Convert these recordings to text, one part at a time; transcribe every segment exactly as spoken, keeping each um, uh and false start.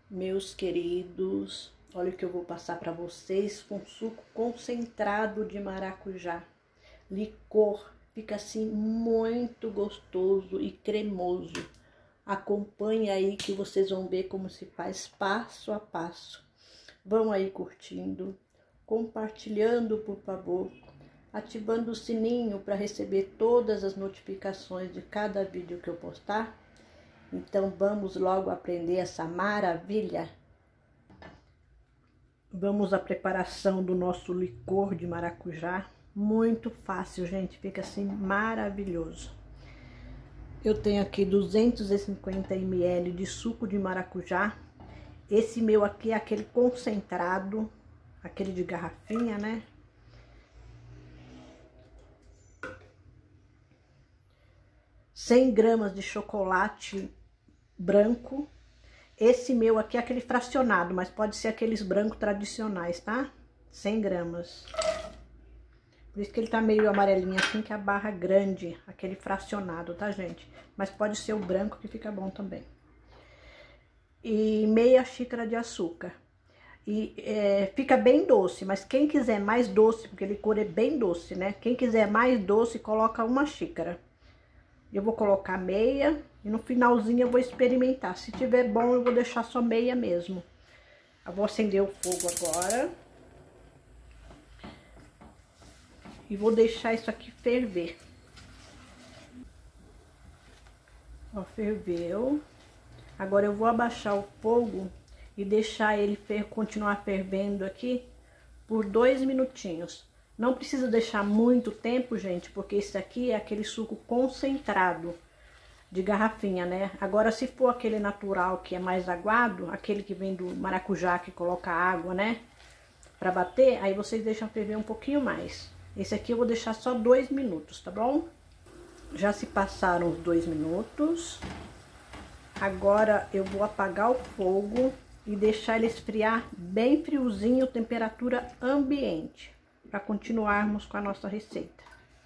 Meus queridos, olha o que eu vou passar para vocês com suco concentrado de maracujá. Licor, fica assim muito gostoso e cremoso. Acompanhe aí que vocês vão ver como se faz passo a passo. Vão aí curtindo, compartilhando, por favor, ativando o sininho para receber todas as notificações de cada vídeo que eu postar. Então vamos logo aprender essa maravilha. Vamos à preparação do nosso licor de maracujá. Muito fácil, gente, fica assim maravilhoso. Eu tenho aqui duzentos e cinquenta mililitros de suco de maracujá. Esse meu aqui é aquele concentrado, aquele de garrafinha, né? cem gramas de chocolate branco. Esse meu aqui é aquele fracionado, mas pode ser aqueles brancos tradicionais, tá? cem gramas. Por isso que ele tá meio amarelinho assim, que a barra é grande, aquele fracionado, tá, gente? Mas pode ser o branco que fica bom também. E meia xícara de açúcar. E é, fica bem doce, mas quem quiser mais doce, porque o licor é bem doce, né? Quem quiser mais doce, coloca uma xícara. Eu vou colocar meia e no finalzinho eu vou experimentar. Se tiver bom, eu vou deixar só meia mesmo. Eu vou acender o fogo agora. E vou deixar isso aqui ferver. Ó, ferveu. Agora eu vou abaixar o fogo e deixar ele fer- continuar fervendo aqui por dois minutinhos. Não precisa deixar muito tempo, gente, porque esse aqui é aquele suco concentrado de garrafinha, né? Agora, se for aquele natural que é mais aguado, aquele que vem do maracujá que coloca água, né? Pra bater, aí vocês deixam ferver um pouquinho mais. Esse aqui eu vou deixar só dois minutos, tá bom? Já se passaram os dois minutos. Agora eu vou apagar o fogo e deixar ele esfriar bem friozinho, temperatura ambiente, para continuarmos com a nossa receita.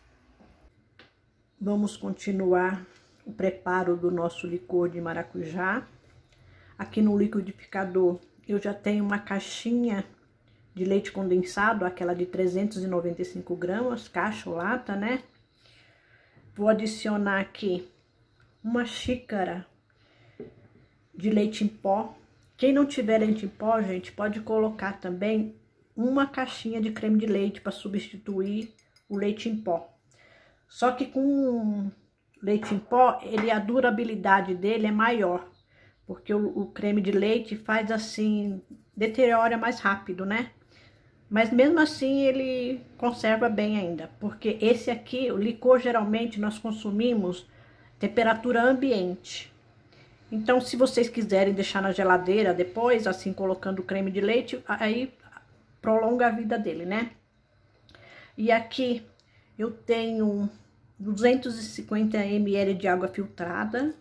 Vamos continuar o preparo do nosso licor de maracujá. Aqui no liquidificador eu já tenho uma caixinha de leite condensado, aquela de trezentos e noventa e cinco gramas, caixa ou lata, né? Vou adicionar aqui uma xícara de leite em pó. Quem não tiver leite em pó, gente, pode colocar também uma caixinha de creme de leite para substituir o leite em pó. Só que com leite em pó, ele, a durabilidade dele é maior, porque o, o creme de leite faz assim, deteriora mais rápido, né? Mas mesmo assim ele conserva bem ainda, porque esse aqui, o licor, geralmente nós consumimos temperatura ambiente. Então, se vocês quiserem deixar na geladeira depois, assim, colocando o creme de leite, aí prolonga a vida dele, né? E aqui eu tenho duzentos e cinquenta mililitros de água filtrada.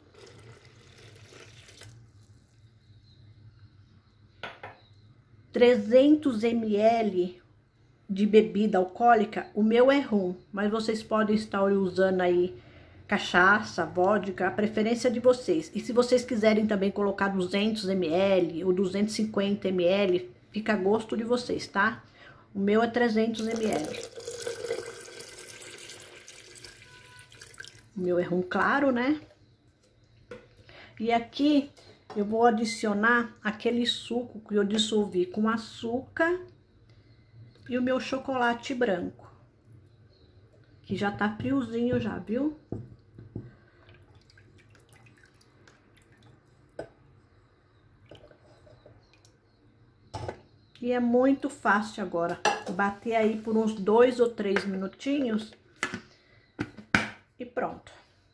trezentos mililitros de bebida alcoólica. O meu é rum, mas vocês podem estar usando aí cachaça, vodka, a preferência de vocês. E se vocês quiserem também colocar duzentos mililitros ou duzentos e cinquenta mililitros, fica a gosto de vocês, tá? O meu é trezentos mililitros. O meu é rum claro, né? E aqui eu vou adicionar aquele suco que eu dissolvi com açúcar e o meu chocolate branco, que já tá friozinho já, viu? E é muito fácil agora, bater aí por uns dois ou três minutinhos e pronto.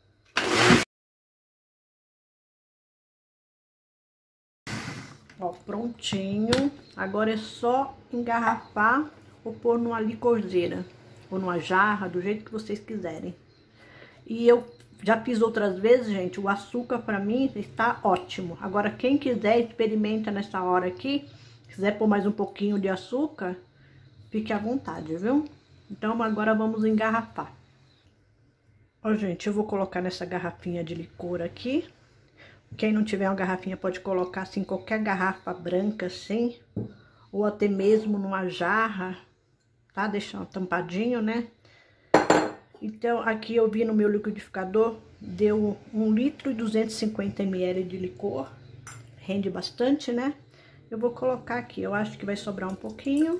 Ó, prontinho. Agora é só engarrafar ou pôr numa licorzeira ou numa jarra, do jeito que vocês quiserem. E eu já fiz outras vezes, gente, o açúcar pra mim está ótimo. Agora, quem quiser, experimenta nessa hora aqui. Se quiser pôr mais um pouquinho de açúcar, fique à vontade, viu? Então, agora vamos engarrafar. Ó, gente, eu vou colocar nessa garrafinha de licor aqui Quem não tiver uma garrafinha pode colocar assim, qualquer garrafa branca assim, ou até mesmo numa jarra, tá? Deixando tampadinho, né? Então, aqui eu vi no meu liquidificador, deu um litro e duzentos e cinquenta mililitros de licor, rende bastante, né? Eu vou colocar aqui, eu acho que vai sobrar um pouquinho.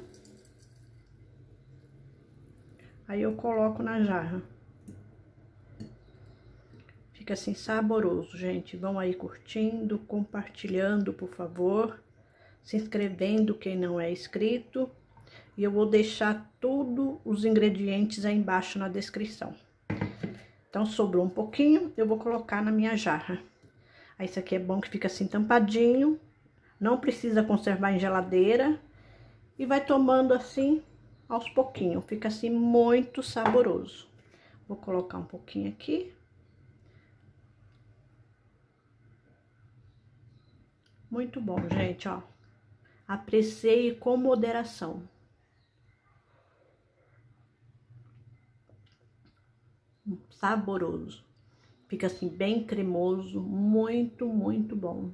Aí eu coloco na jarra. Fica assim saboroso, gente. Vão aí curtindo, compartilhando, por favor. Se inscrevendo quem não é inscrito. E eu vou deixar todos os ingredientes aí embaixo na descrição. Então, sobrou um pouquinho, eu vou colocar na minha jarra. Aí, isso aqui é bom que fica assim tampadinho. Não precisa conservar em geladeira. E vai tomando assim, aos pouquinhos. Fica assim muito saboroso. Vou colocar um pouquinho aqui. Muito bom, gente, ó. Aprecie com moderação. Saboroso. Fica assim bem cremoso, muito, muito bom.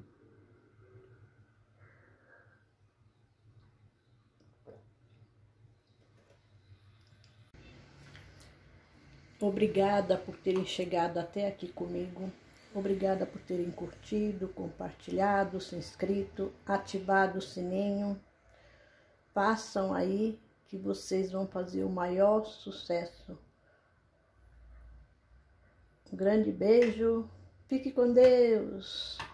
Obrigada por terem chegado até aqui comigo. Obrigada por terem curtido, compartilhado, se inscrito, ativado o sininho. Façam aí que vocês vão fazer o maior sucesso. Um grande beijo. Fique com Deus.